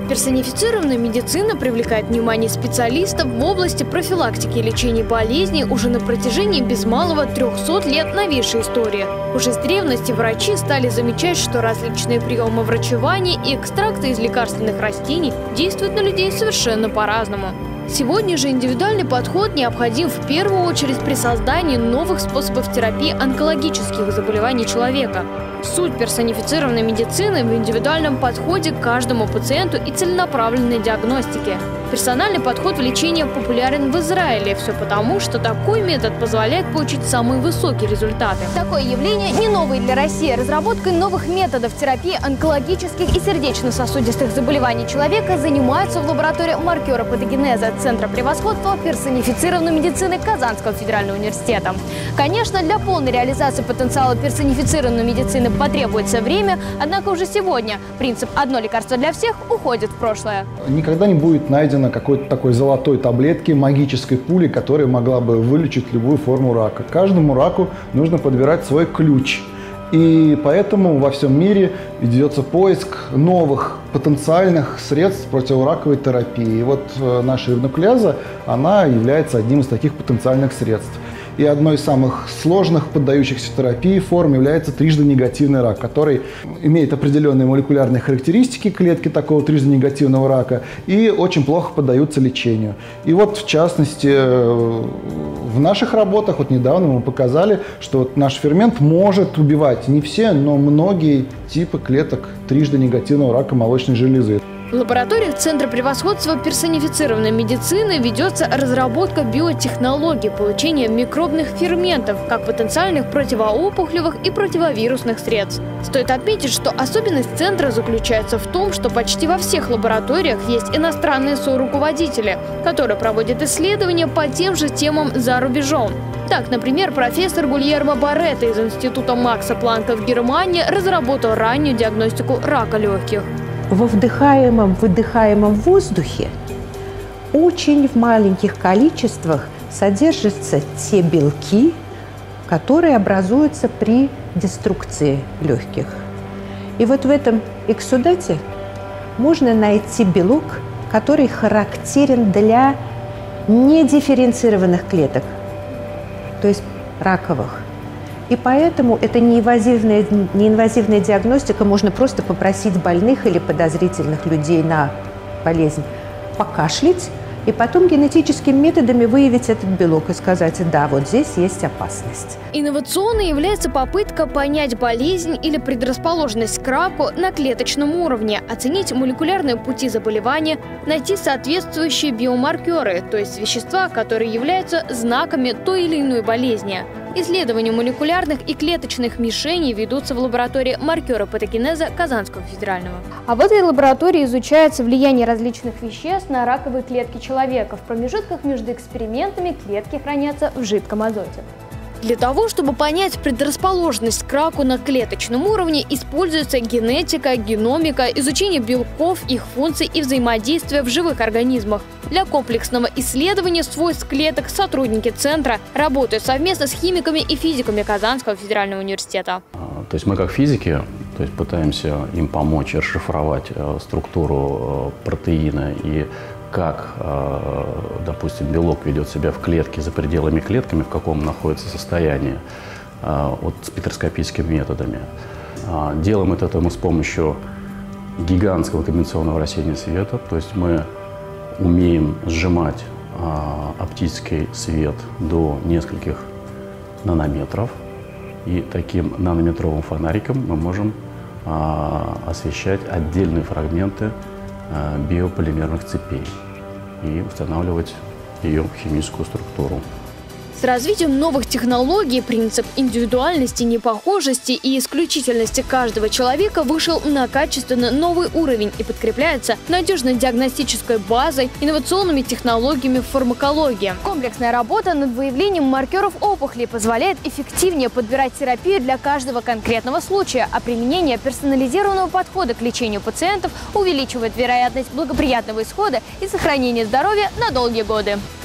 Персонифицированная медицина привлекает внимание специалистов в области профилактики и лечения болезней уже на протяжении без малого 300 лет новейшей истории. Уже с древности врачи стали замечать, что различные приемы врачевания и экстракты из лекарственных растений действуют на людей совершенно по-разному. Сегодня же индивидуальный подход необходим в первую очередь при создании новых способов терапии онкологических заболеваний человека. Суть персонифицированной медицины в индивидуальном подходе к каждому пациенту и целенаправленной диагностике. Персональный подход в лечении популярен в Израиле. Все потому, что такой метод позволяет получить самые высокие результаты. Такое явление не новое для России. Разработкой новых методов терапии онкологических и сердечно-сосудистых заболеваний человека занимаются в лаборатории маркера патогенеза Центра превосходства персонифицированной медицины Казанского федерального университета. Конечно, для полной реализации потенциала персонифицированной медицины потребуется время, однако уже сегодня принцип «одно лекарство для всех» уходит в прошлое. Никогда не будет найдено какой-то такой золотой таблетки, магической пули, которая могла бы вылечить любую форму рака. Каждому раку нужно подбирать свой ключ. И поэтому во всем мире ведется поиск новых потенциальных средств противораковой терапии. И вот наша рибонуклеаза, она является одним из таких потенциальных средств. И одной из самых сложных, поддающихся терапии форм является трижды негативный рак, который имеет определенные молекулярные характеристики клетки такого трижды негативного рака и очень плохо поддаются лечению. И вот в частности в наших работах, вот недавно мы показали, что вот наш фермент может убивать не все, но многие типы клеток трижды негативного рака молочной железы. В лабораториях Центра превосходства персонифицированной медицины ведется разработка биотехнологий получения микробных ферментов, как потенциальных противоопухолевых и противовирусных средств. Стоит отметить, что особенность Центра заключается в том, что почти во всех лабораториях есть иностранные соруководители, которые проводят исследования по тем же темам за рубежом. Так, например, профессор Гильермо Барретто из Института Макса Планка в Германии разработал раннюю диагностику рака легких. Во вдыхаемом воздухе очень в маленьких количествах содержатся те белки, которые образуются при деструкции легких. И вот в этом эксудате можно найти белок, который характерен для недифференцированных клеток, то есть раковых. И поэтому это неинвазивная диагностика. Можно просто попросить больных или подозрительных людей на болезнь покашлять, и потом генетическими методами выявить этот белок и сказать: да, вот здесь есть опасность. Инновационной является попытка понять болезнь или предрасположенность к раку на клеточном уровне, оценить молекулярные пути заболевания, найти соответствующие биомаркеры, то есть вещества, которые являются знаками той или иной болезни. Исследования молекулярных и клеточных мишеней ведутся в лаборатории маркера патогенеза Казанского федерального. А в этой лаборатории изучается влияние различных веществ на раковые клетки человека. В промежутках между экспериментами клетки хранятся в жидком азоте. Для того, чтобы понять предрасположенность к раку на клеточном уровне, используется генетика, геномика, изучение белков, их функций и взаимодействия в живых организмах. Для комплексного исследования свойств клеток сотрудники Центра работают совместно с химиками и физиками Казанского федерального университета. То есть мы как физики пытаемся им помочь расшифровать структуру протеина и как, допустим, белок ведет себя в клетке за пределами клетками, в каком находится состоянии, вот спектроскопическими методами. Делаем это мы с помощью гигантского комбинационного рассеяния света, то есть мы умеем сжимать оптический свет до нескольких нанометров, и таким нанометровым фонариком мы можем освещать отдельные фрагменты биополимерных цепей и устанавливать ее химическую структуру. С развитием новых технологий принцип индивидуальности, непохожести и исключительности каждого человека вышел на качественно новый уровень и подкрепляется надежной диагностической базой, инновационными технологиями в фармакологии. Комплексная работа над выявлением маркеров опухолей позволяет эффективнее подбирать терапию для каждого конкретного случая, а применение персонализированного подхода к лечению пациентов увеличивает вероятность благоприятного исхода и сохранения здоровья на долгие годы.